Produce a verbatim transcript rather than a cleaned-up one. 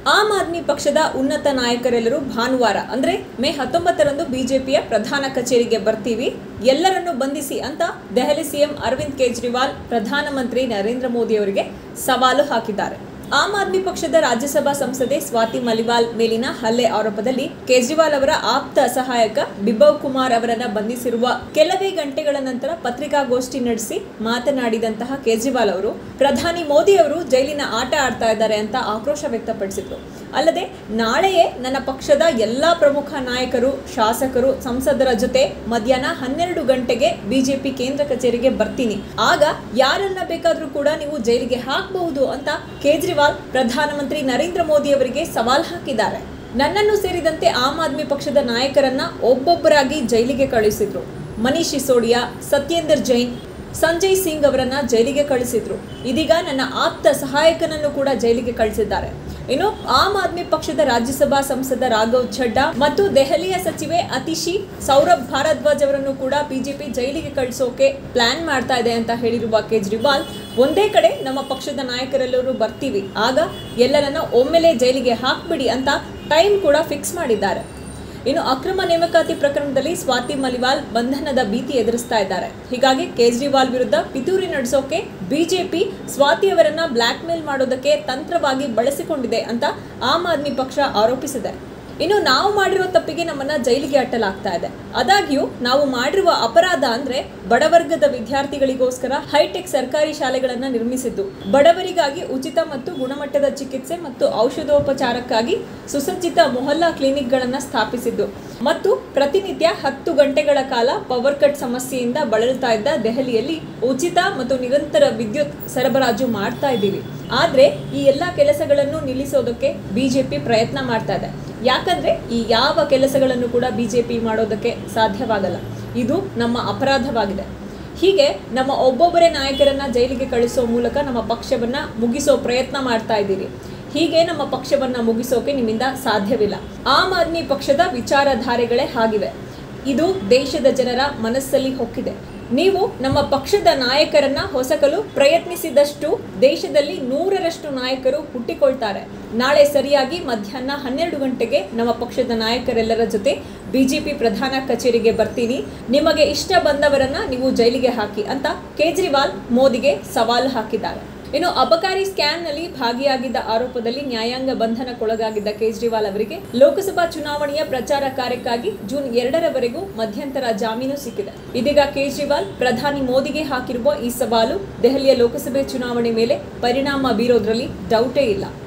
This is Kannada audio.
ಆಮ್ ಆದ್ಮಿ ಪಕ್ಷದ ಉನ್ನತ ನಾಯಕರೆಲ್ಲರೂ ಭಾನುವಾರ ಅಂದ್ರೆ ಮೇ ಹತ್ತೊಂಬತ್ತರಂದು ಬಿಜೆಪಿಯ ಪ್ರಧಾನ ಕಚೇರಿಗೆ ಬರ್ತೀವಿ, ಎಲ್ಲರನ್ನು ಬಂಧಿಸಿ ಅಂತ ದೆಹಲಿ ಸಿಎಂ ಅರವಿಂದ್ ಕೇಜ್ರಿವಾಲ್ ಪ್ರಧಾನಮಂತ್ರಿ ನರೇಂದ್ರ ಮೋದಿ ಅವರಿಗೆ ಸವಾಲು ಹಾಕಿದ್ದಾರೆ. ಆಮ್ ಆದ್ಮಿ ಪಕ್ಷದ ರಾಜ್ಯಸಭಾ ಸಂಸದೆ ಸ್ವಾತಿ ಮಲಿವಾಲ್ ಮೇಲಿನ ಹಲ್ಲೆ ಆರೋಪದಲ್ಲಿ ಕೇಜ್ರಿವಾಲ್ ಅವರ ಆಪ್ತ ಸಹಾಯಕ ಬಿಬವ್ ಕುಮಾರ್ ಅವರನ್ನ ಬಂಧಿಸಿರುವ ಕೆಲವೇ ಗಂಟೆಗಳ ನಂತರ ಪತ್ರಿಕಾಗೋಷ್ಠಿ ನಡೆಸಿ ಮಾತನಾಡಿದಂತಹ ಕೇಜ್ರಿವಾಲ್ ಅವರು ಪ್ರಧಾನಿ ಮೋದಿ ಅವರು ಜೈಲಿನ ಆಟ ಆಡ್ತಾ ಇದ್ದಾರೆ ಅಂತ ಆಕ್ರೋಶ ವ್ಯಕ್ತಪಡಿಸಿದ್ರು. ಅಲ್ಲದೆ ನಾಳೆಯೇ ನನ್ನ ಪಕ್ಷದ ಎಲ್ಲಾ ಪ್ರಮುಖ ನಾಯಕರು, ಶಾಸಕರು, ಸಂಸದರ ಜೊತೆ ಮಧ್ಯಾಹ್ನ ಹನ್ನೆರಡು ಗಂಟೆಗೆ ಬಿಜೆಪಿ ಕೇಂದ್ರ ಕಚೇರಿಗೆ ಬರ್ತೀನಿ, ಆಗ ಯಾರನ್ನ ಬೇಕಾದ್ರೂ ಕೂಡ ನೀವು ಜೈಲಿಗೆ ಹಾಕಬಹುದು ಅಂತ ಕೇಜ್ರಿವಾಲ್ ಪ್ರಧಾನಮಂತ್ರಿ ನರೇಂದ್ರ ಮೋದಿ ಅವರಿಗೆ ಸವಾಲ್ ಹಾಕಿದ್ದಾರೆ. ನನ್ನನ್ನು ಸೇರಿದಂತೆ ಆಮ್ ಆದ್ಮಿ ಪಕ್ಷದ ನಾಯಕರನ್ನ ಒಬ್ಬೊಬ್ಬರಾಗಿ ಜೈಲಿಗೆ ಕಳುಹಿಸಿದ್ರು. ಮನೀಶ್ ಸಿಸೋಡಿಯಾ, ಸತ್ಯೇಂದರ್ ಜೈನ್, ಸಂಜಯ್ ಸಿಂಗ್ ಅವರನ್ನ ಜೈಲಿಗೆ ಕಳಿಸಿದ್ರು. ಇದೀಗ ನನ್ನ ಆಪ್ತ ಸಹಾಯಕನನ್ನು ಕೂಡ ಜೈಲಿಗೆ ಕಳಿಸಿದ್ದಾರೆ. ಇನ್ನು ಆಮ್ ಆದ್ಮಿ ಪಕ್ಷದ ರಾಜ್ಯಸಭಾ ಸಂಸದ ರಾಘವ್ ಛಡ್ಡಾ ಮತ್ತು ದೆಹಲಿಯ ಸಚಿವೆ ಅತಿಶಿ ಸೌರಭ್ ಭಾರದ್ವಾಜ್ ಅವರನ್ನು ಕೂಡ ಬಿಜೆಪಿ ಜೈಲಿಗೆ ಕಳಿಸೋಕೆ ಪ್ಲಾನ್ ಮಾಡ್ತಾ ಇದೆ ಅಂತ ಹೇಳಿರುವ ಕೇಜ್ರಿವಾಲ್, ಒಂದೇ ಕಡೆ ನಮ್ಮ ಪಕ್ಷದ ನಾಯಕರೆಲ್ಲರೂ ಬರ್ತೀವಿ, ಆಗ ಎಲ್ಲರನ್ನ ಒಮ್ಮೆಲೆ ಜೈಲಿಗೆ ಹಾಕ್ಬಿಡಿ ಅಂತ ಟೈಮ್ ಕೂಡ ಫಿಕ್ಸ್ ಮಾಡಿದ್ದಾರೆ. ಇನ್ನು ಅಕ್ರಮ ನೇಮಕಾತಿ ಪ್ರಕರಣದಲ್ಲಿ ಸ್ವಾತಿ ಮಲಿವಾಲ್ ಬಂಧನದ ಭೀತಿ ಎದುರಿಸ್ತಾ ಇದ್ದಾರೆ. ಹೀಗಾಗಿ ಕೇಜ್ರಿವಾಲ್ ವಿರುದ್ಧ ಪಿತೂರಿ ನಡೆಸೋಕೆ ಬಿಜೆಪಿ ಸ್ವಾತಿ ಅವರನ್ನ ಬ್ಲ್ಯಾಕ್ ಮೇಲ್ ಮಾಡೋದಕ್ಕೆ ತಂತ್ರವಾಗಿ ಬಳಸಿಕೊಂಡಿದೆ ಅಂತ ಆಮ್ ಆದ್ಮಿ ಪಕ್ಷ ಆರೋಪಿಸಿದೆ. ಇನ್ನು ನಾವು ಮಾಡಿರೋ ತಪ್ಪಿಗೆ ನಮ್ಮನ್ನ ಜೈಲಿಗೆ ಅಟ್ಟಲಾಗ್ತಾ ಇದೆ. ಆದಾಗ್ಯೂ ನಾವು ಮಾಡಿರುವ ಅಪರಾಧ ಅಂದ್ರೆ ಬಡವರ್ಗದ ವಿದ್ಯಾರ್ಥಿಗಳಿಗೋಸ್ಕರ ಹೈಟೆಕ್ ಸರ್ಕಾರಿ ಶಾಲೆಗಳನ್ನ ನಿರ್ಮಿಸಿದ್ದು, ಬಡವರಿಗಾಗಿ ಉಚಿತ ಮತ್ತು ಗುಣಮಟ್ಟದ ಚಿಕಿತ್ಸೆ ಮತ್ತು ಔಷಧೋಪಚಾರಕ್ಕಾಗಿ ಸುಸಜ್ಜಿತ ಮೊಹಲ್ಲಾ ಕ್ಲಿನಿಕ್ಗಳನ್ನ ಸ್ಥಾಪಿಸಿದ್ದು ಮತ್ತು ಪ್ರತಿನಿತ್ಯ ಹತ್ತು ಗಂಟೆಗಳ ಕಾಲ ಪವರ್ ಕಟ್ ಸಮಸ್ಯೆಯಿಂದ ಬಳಲ್ತಾ ಇದ್ದ ದೆಹಲಿಯಲ್ಲಿ ಉಚಿತ ಮತ್ತು ನಿರಂತರ ವಿದ್ಯುತ್ ಸರಬರಾಜು ಮಾಡ್ತಾ ಇದ್ದೀವಿ. ಆದ್ರೆ ಈ ಎಲ್ಲಾ ಕೆಲಸಗಳನ್ನು ನಿಲ್ಲಿಸೋದಕ್ಕೆ ಬಿಜೆಪಿ ಪ್ರಯತ್ನ ಮಾಡ್ತಾ ಇದೆ. ಯಾಕಂದ್ರೆ ಈ ಯಾವ ಕೆಲಸಗಳನ್ನು ಕೂಡ ಬಿಜೆಪಿ ಮಾಡೋದಕ್ಕೆ ಸಾಧ್ಯವಾಗಲ್ಲ. ಇದು ನಮ್ಮ ಅಪರಾಧವಾಗಿದೆ. ಹೀಗೆ ನಮ್ಮ ಒಬ್ಬೊಬ್ಬರೇ ನಾಯಕರನ್ನ ಜೈಲಿಗೆ ಕಳಿಸೋ ಮೂಲಕ ನಮ್ಮ ಪಕ್ಷವನ್ನ ಮುಗಿಸೋ ಪ್ರಯತ್ನ ಮಾಡ್ತಾ ಇದ್ದೀವಿ. ಹೀಗೆ ನಮ್ಮ ಪಕ್ಷವನ್ನ ಮುಗಿಸೋಕೆ ನಿಮ್ಮಿಂದ ಸಾಧ್ಯವಿಲ್ಲ. ಆಮ್ ಆದ್ಮಿ ಪಕ್ಷದ ವಿಚಾರಧಾರೆಗಳೇ ಹಾಗಿವೆ. ಇದು ದೇಶದ ಜನರ ಮನಸ್ಸಲ್ಲಿ ಹೊಕ್ಕಿದೆ. ನೀವು ನಮ್ಮ ಪಕ್ಷದ ನಾಯಕರನ್ನ ಹೊಸಕಲು ಪ್ರಯತ್ನಿಸಿದಷ್ಟು ದೇಶದಲ್ಲಿ ನೂರರಷ್ಟು ನಾಯಕರು ಹುಟ್ಟಿಕೊಳ್ತಾರೆ. ನಾಳೆ ಸರಿಯಾಗಿ ಮಧ್ಯಾಹ್ನ ಹನ್ನೆರಡು ಗಂಟೆಗೆ ನಮ್ಮ ಪಕ್ಷದ ನಾಯಕರೆಲ್ಲರ ಜೊತೆ ಬಿಜೆಪಿ ಪ್ರಧಾನ ಕಚೇರಿಗೆ ಬರ್ತೀನಿ, ನಿಮಗೆ ಇಷ್ಟ ಬಂದವರನ್ನ ನೀವು ಜೈಲಿಗೆ ಹಾಕಿ ಅಂತ ಕೇಜ್ರಿವಾಲ್ ಮೋದಿಗೆ ಸವಾಲು ಹಾಕಿದ್ದಾರೆ. ಇನ್ನು ಅಬಕಾರಿ ಸ್ಕ್ಯಾಮ್ನಲ್ಲಿ ಭಾಗಿಯಾಗಿದ್ದ ಆರೋಪದಲ್ಲಿ ನ್ಯಾಯಾಂಗ ಬಂಧನಕ್ಕೊಳಗಾಗಿದ್ದ ಕೇಜ್ರಿವಾಲ್ ಅವರಿಗೆ ಲೋಕಸಭಾ ಚುನಾವಣೆಯ ಪ್ರಚಾರ ಕಾರ್ಯಕ್ಕಾಗಿ ಜೂನ್ ಎರಡರವರೆಗೂ ಮಧ್ಯಂತರ ಜಾಮೀನು ಸಿಕ್ಕಿದೆ. ಇದೀಗ ಕೇಜ್ರಿವಾಲ್ ಪ್ರಧಾನಿ ಮೋದಿಗೆ ಹಾಕಿರುವ ಈ ಸವಾಲು ದೆಹಲಿಯ ಲೋಕಸಭೆ ಚುನಾವಣೆ ಮೇಲೆ ಪರಿಣಾಮ ಬೀರೋದ್ರಲ್ಲಿ ಡೌಟೇ ಇಲ್ಲ.